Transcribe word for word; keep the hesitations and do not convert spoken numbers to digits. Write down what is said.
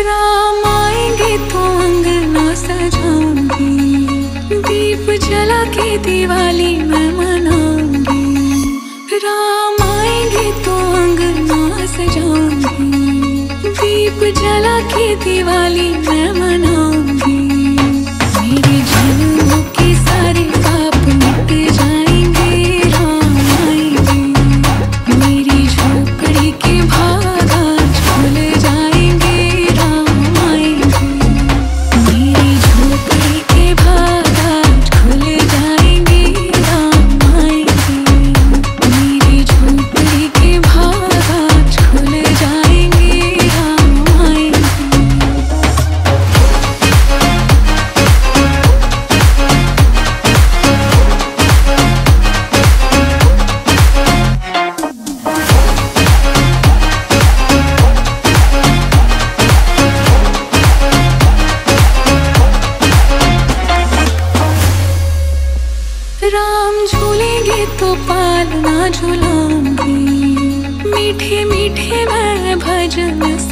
राम आएंगे तो अंगना सजाऊंगी, दीप जला के दिवाली मैं मनाऊंगी। राम आएंगे तो अंगना सजाऊंगी, दीप जला के दिवाली मैं मनाऊंगी। मेरे जन्मों के सारे पाप मिट जाएंगे, राम आएंगे। मेरी झोपड़ी के भागा खुल जाएंगे, राम आएंगे। मेरी झोपड़ी के भागा खुल जाएंगे, राम आएंगे। मेरी झोपड़ी के भागा खुल जाएंगे, राम आएंगे। राम झूलेंगे तो पालना झूलाऊंगी, मीठे मीठे मैं भजन